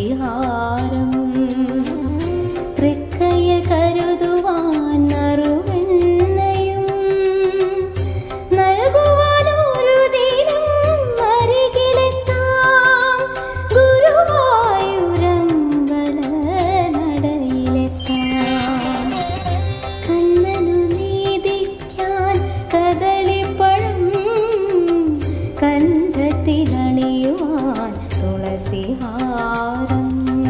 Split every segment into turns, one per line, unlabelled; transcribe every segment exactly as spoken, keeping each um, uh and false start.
തുളസിഹാരം തൃക്കയ്യിൽ കരുതുവാൻ നറുവെണ്ണയും നൽകുവാനൊരു ദിനം അരികിലെത്താം ഗുരുവായൂരമ്പല നടയിലെത്താം കണ്ണനു നീതിക്കാൻ കദളിപ്പഴം കണ്ഠത്തിലണിയുവാൻ തുളസിഹാരം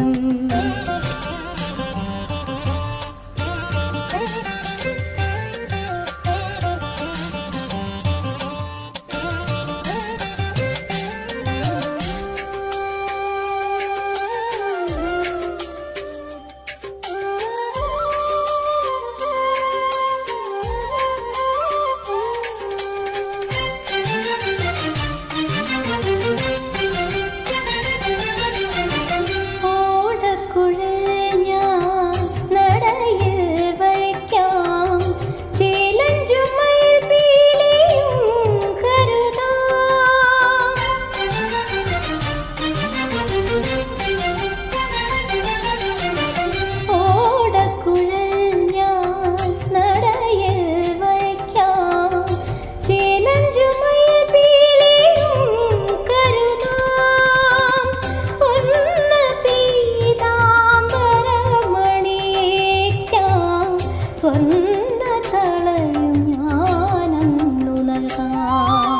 സ്വർണ്ണതളയും ഞാനന്നു നൽകാം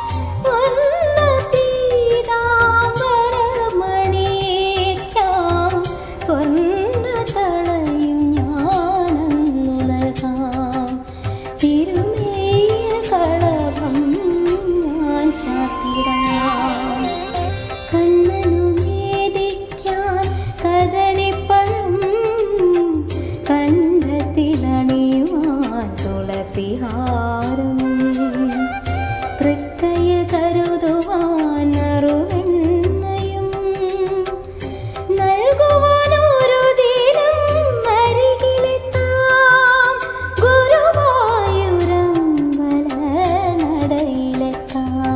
പീതാംബരമണിയേക്കാം സ്വർണ്ണതളയും ഞാനന്നു നൽകാം തിരുമേയിൽ കളഭം ഞാൻ ചാർത്തിടാം കണ്ണനു നേദിക്കാൻ കദളിപ്പഴം കണ്ഠത്തിലണിയുവാൻ തുളസിഹാരം തൃക്കയ്യിൽ കരുതുവാൻ നറുവെണ്ണയും നൽകുവാനൊരു ദിനം അരികിലെത്താം ഗുരുവായൂരമ്പല നടയിലെത്താം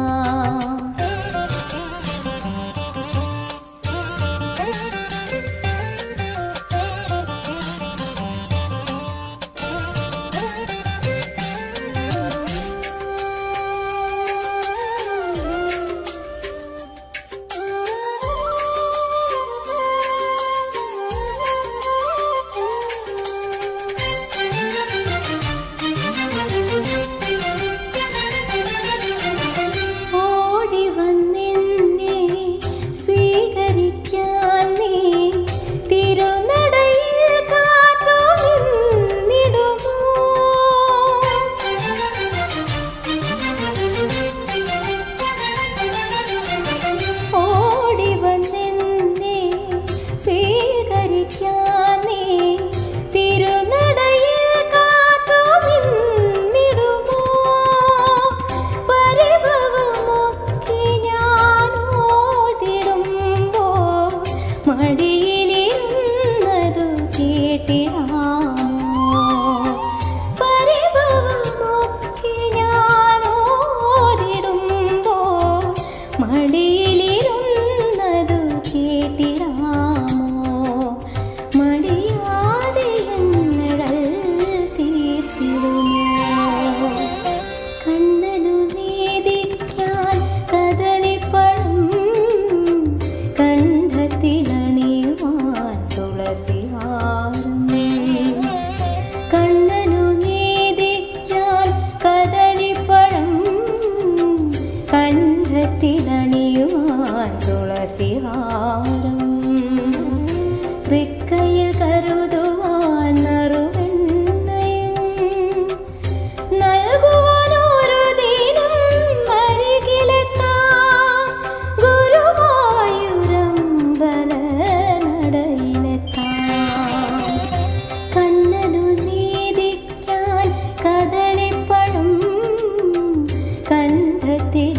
സ്വീകരിക്കാൻ നീ തിരുനടയിൽ കാത്തു നിന്നിടുമോ പരിഭവമൊക്കെ ഞാൻ ഓതിടുമ്പോൾ മടിയിലിരുന്നതു കേട്ടിടാമോ പരിഭവമൊക്കെ ഞാൻ ഓതിടുമ്പോൾ മടിയിലിരുന്നതു കേട്ടിടാമോ കണ്ണനു നീതിക്കാൻ കദളിപ്പഴം കണ്ഠത്തിലണിയുവാൻ തുളസിഹാരം കണ്ണനു നീതിക്കാൻ കദളിപ്പഴം കണ്ഠത്തിലണിയുവാൻ തുളസിഹാരം തൃക്കയ്യിൽ കരുതുവാൻ നറുവെണ്ണയും നൽകുവാനൊരു ദിനം അരികിലെത്താം ഗുരുവായൂരമ്പല നടയിലെത്താം കണ്ണനു നീതിക്കാൻ കദളിപ്പഴം കണ്ഠത്തിൽ